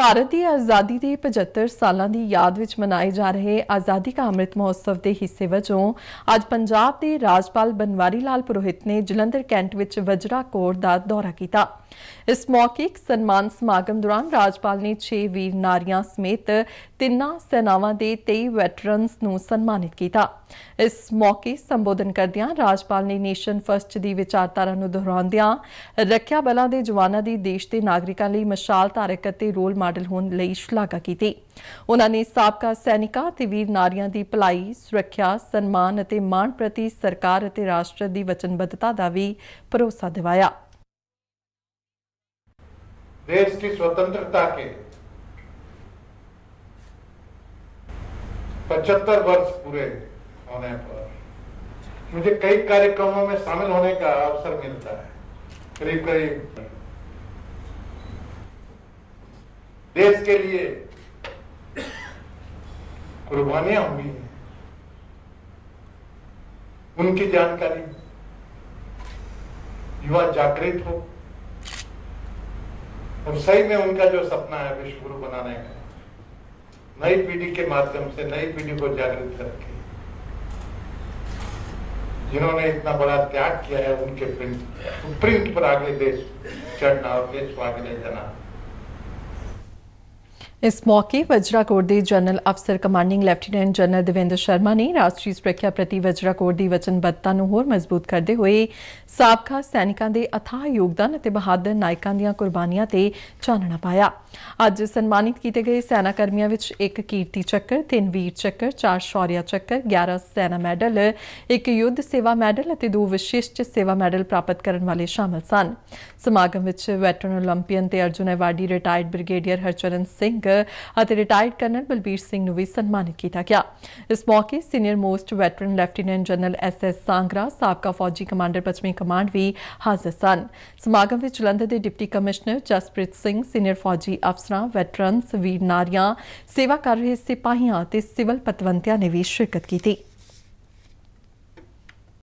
ਭਾਰਤ ਦੀ ਆਜ਼ਾਦੀ ਦੇ 75 ਸਾਲਾਂ ਦੀ ਯਾਦ ਵਿੱਚ ਮਨਾਏ ਜਾ ਰਹੇ ਆਜ਼ਾਦੀ ਕਾ ਅੰਮ੍ਰਿਤ ਮਹੋਤਸਵ ਦੇ ਹਿੱਸੇ ਵਜੋਂ ਅੱਜ ਪੰਜਾਬ ਦੇ ਰਾਜਪਾਲ ਬਨਵਾਰੀ ਲਾਲ ਪੁਰੋਹਿਤ ਨੇ ਜਲੰਧਰ ਕੈਂਟ ਵਿੱਚ ਵਜਰਾ ਕੋਰ ਦਾ ਦੌਰਾ ਕੀਤਾ। इस मौके एक सन्मान समागम दौरान राजपाल ने 6 वीर नारियां समेत 3 सेनावां दे 23 वैटरन्स नूं सन्मानित किया। इस मौके संबोधन करदियां राजपाल ने नेशन फर्स्ट दी विचारधारा नूं दोहराउंदियां रखिया बलां दे जवानां दी देश दे नागरिकां लई मशाल धारक अते रोल मॉडल होण लई शलाघा कीती। उन्हां ने साबका सैनिकां ते वीर नारियां दी भलाई, सुरक्षा, सन्मान अते मान प्रति सरकार अते राष्ट्र दी वचनबद्धता दा भी भरोसा दिवाया। देश की स्वतंत्रता के 75 वर्ष पूरे होने पर मुझे कई कार्यक्रमों में शामिल होने का अवसर मिलता है। करीब करीब देश के लिए कुर्बानियां हुई हैं, उनकी जानकारी युवा जागृत हो और सही में उनका जो सपना है विश्व गुरु बनाने का, नई पीढ़ी के माध्यम से नई पीढ़ी को जागृत करके जिन्होंने इतना बड़ा त्याग किया है उनके प्रिंट पर आगे देश चढ़ना और देश को आगे ले जाना। इस मौके वजरा कोर के जनरल अफसर commanding lieutenant general Devendra Sharma ने राष्ट्रीय सुरक्षा प्रति वजरा कोर की वचनबद्धता नूं होर मजबूत करते हुए साबका सैनिकों के अथाह योगदान और बहादुर नायकों दी कुर्बानियां ते चानना पाया। अज सन्मानित किए गए सेना कर्मियों विच 1 कीर्ति चक्कर, 3 वीर चक्कर, 4 शौर्य चक्कर, 11 सेना मैडल, 1 युद्ध सेवा मैडल और 2 विशिष्ट सेवा मैडल प्राप्त करने वाले शामिल सन। समागम विच वैटरन ओलंपियन ते Arjuna awardee retired brigadier Harcharan Singh ਅਤੇ ਰਿਟਾਇਰਡ ਕਰਨਲ ਬਲਬੀਰ ਸਿੰਘ ਨੂੰ ਵੀ ਸਨਮਾਨਿਤ ਕੀਤਾ ਗਿਆ। ਇਸ ਮੌਕੇ senior most veteran lieutenant general SS Sangra, ਸਾਬਕਾ ਫੌਜੀ ਕਮਾਂਡਰ ਪੱਛਮੀ ਕਮਾਂਡ ਵੀ ਹਾਜ਼ਰ ਸਨ। ਸਮਾਗਮ ਵਿੱਚ ਜਲੰਧਰ ਦੇ deputy commissioner Jaspreet Singh, senior ਫੌਜੀ ਅਫਸਰਾਂ, ਵੈਟਰਨਸ, ਵੀਰ ਨਾਰੀਆਂ, ਸੇਵਾ ਕਰ ਰਹੇ ਸਿਪਾਹੀਆਂ ਅਤੇ ਸਿਵਲ ਪਤਵੰਤਿਆਂ ਨੇ ਵੀ ਸ਼ਿਰਕਤ ਕੀਤੀ।